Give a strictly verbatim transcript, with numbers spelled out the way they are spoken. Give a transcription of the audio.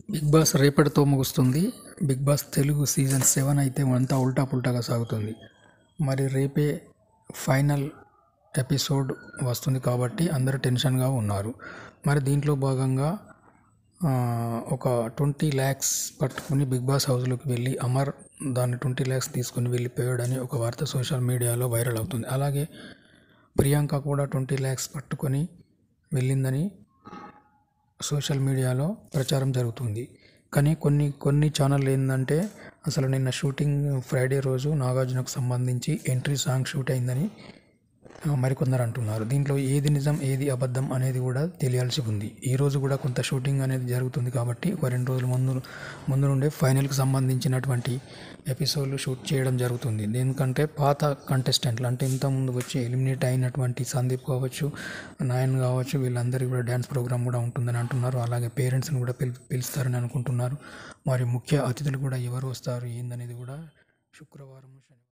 Big Boss రేపటితో ముగుస్తుంది. Bigg Boss Telugu season seven అయితే అంతా ఉల్టా పుల్టాగా సాగుతుంది. మరి రేపే ఫైనల్ ఎపిసోడ్ వస్తుంది కాబట్టి అందరూ టెన్షన్గా ఉన్నారు. మరి దీంట్లో భాగంగా ఆ, ఒక ట్వంటీ ల్యాక్స్ పట్టుకుని బిగ్ బాస్ హౌస్లోకి వెళ్ళి అమర్ దాన్ని ట్వంటీ ల్యాక్స్ తీసుకుని వెళ్ళిపోయాడని ఒక వార్త సోషల్ మీడియాలో వైరల్ అవుతుంది. అలాగే ప్రియాంక కూడా ట్వంటీ ల్యాక్స్ పట్టుకొని వెళ్ళిందని సోషల్ మీడియాలో ప్రచారం జరుగుతుంది. కానీ కొన్ని కొన్ని ఛానళ్ళు ఏంటంటే అసలు నిన్న షూటింగ్ ఫ్రైడే రోజు నాగార్జునకు సంబంధించి ఎంట్రీ సాంగ్ షూట్ అయిందని ఆ, మరికొందరు అంటున్నారు. దీంట్లో ఏది నిజం ఏది అబద్ధం అనేది కూడా తెలియాల్సి ఉంది. ఈరోజు కూడా కొంత షూటింగ్ అనేది జరుగుతుంది కాబట్టి ఒక రెండు రోజుల ముందు ముందు నుండే ఫైనల్కి సంబంధించినటువంటి ఎపిసోడ్లు షూట్ చేయడం జరుగుతుంది. ఎందుకంటే పాత కంటెస్టెంట్లు అంటే ఇంతకుముందు వచ్చి ఎలిమినేట్ అయినటువంటి సందీప్ కావచ్చు, నాయన్ కావచ్చు, వీళ్ళందరికీ కూడా డ్యాన్స్ ప్రోగ్రామ్ కూడా ఉంటుందని అంటున్నారు. అలాగే పేరెంట్స్ని కూడా పిలు పిలుస్తారని అనుకుంటున్నారు. మరి ముఖ్య అతిథులు కూడా ఎవరు వస్తారు ఏందనేది కూడా శుక్రవారం